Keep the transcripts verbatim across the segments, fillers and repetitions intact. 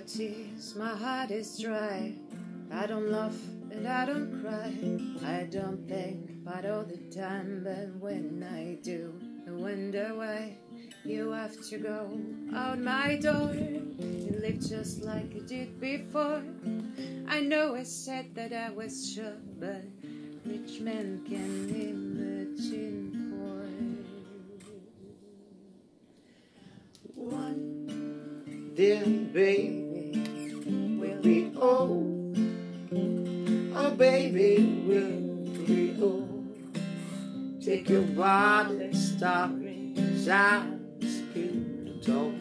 tears, my heart is dry. I don't laugh and I don't cry. I don't think about all the time, but when I do, I wonder why you have to go out my door. You live just like you did before. I know I said that I was sure, but rich men can imagine poor. One Dear baby, we'll be old. Oh baby, we'll be old. Take your body, starry, shines, cute, tall.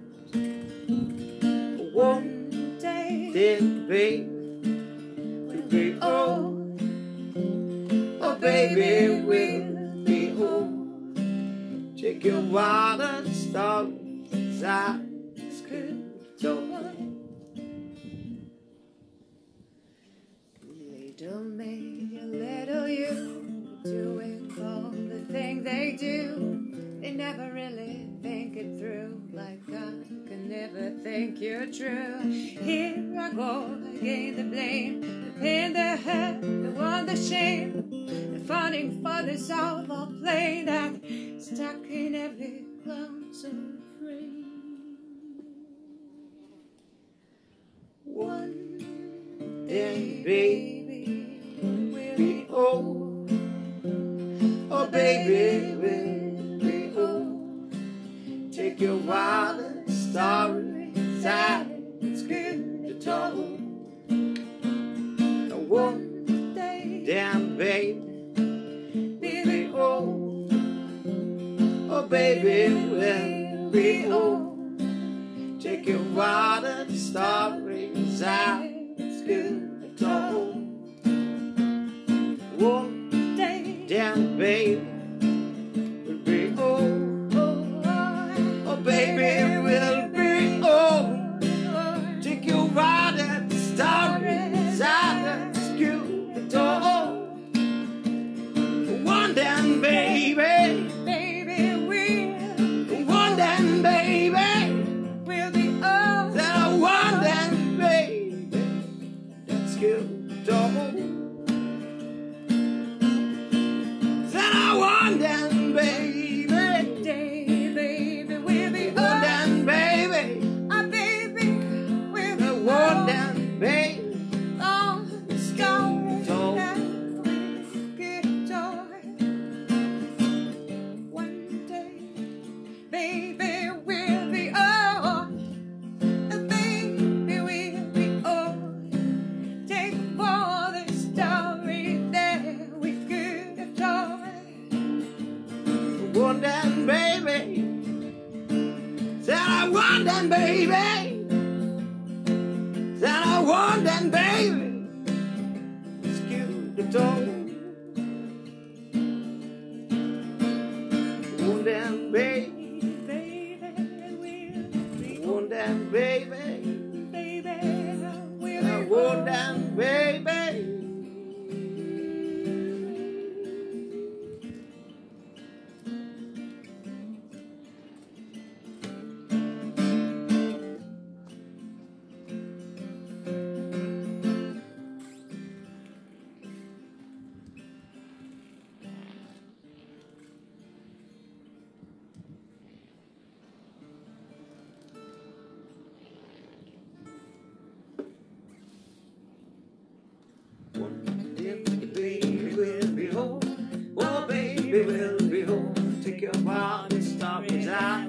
One day, dear baby, we'll be old. Oh baby, we'll be old. Take your body, starry, shines, cute, tall. Little me, a little you, doing all the things they do. They never really think it through, like I can never think you're true. Here I go, again the blame, the pain, the hurt, the one, the shame, the founding fathers of our plane that stuck in every glance of rain. One day, baby, we'll be old. Oh baby, we'll be old. Take your wild and starry side, it's good to talk. One day, damn baby, we'll be old. Oh baby, we'll be old. Take your wild and starry side, it's good to talk. One day, damn baby, we'll be old. Oh baby, we'll be old. Take your ride at the starry side, it's good to talk. One damn baby, baby, we'll, one damn baby, we'll be old. that one damn baby, that's good to talk. One damn baby, Day, baby, we'll be one old. damn baby, Ah, baby, we'll be one old. damn baby, Long story Told. that we get joy. One day, baby, we'll be old. And baby, we'll be old. Take for the story that we could have told. one damn baby, said I want that baby, said I want that baby, it's cute to talk. One damn baby, Baby, we'll be one damn baby, baby, we'll I be want old. that baby. One day, baby, we'll be home. Oh, baby, we'll be home. Take your body, stop it out.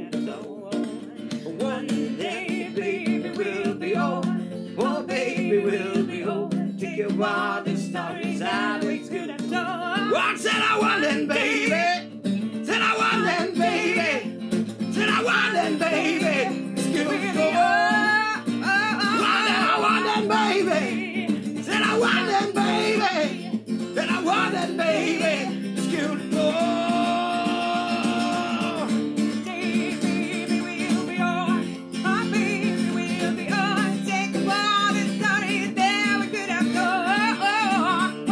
One day, baby, we'll be home. Oh, baby, we'll be home. Take your body, stop it out. What said I want then, baby? Said I want then, baby. Said I want then, baby. Excuse me. I want then, baby. Said I want them, baby. Said I want them, baby. Excuse me. Baby, we'll be on. Oh, baby, we'll be on. Take the water, starry there we could have gone.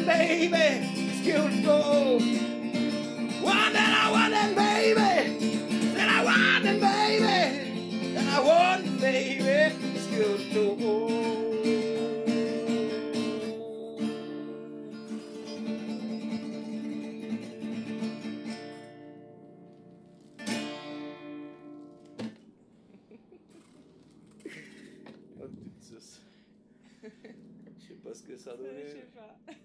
baby, skill to go. One that I want and baby, that I want and baby, that I want and baby, skill to go. Oh, je sais pas ce que ça donnait. Je sais pas.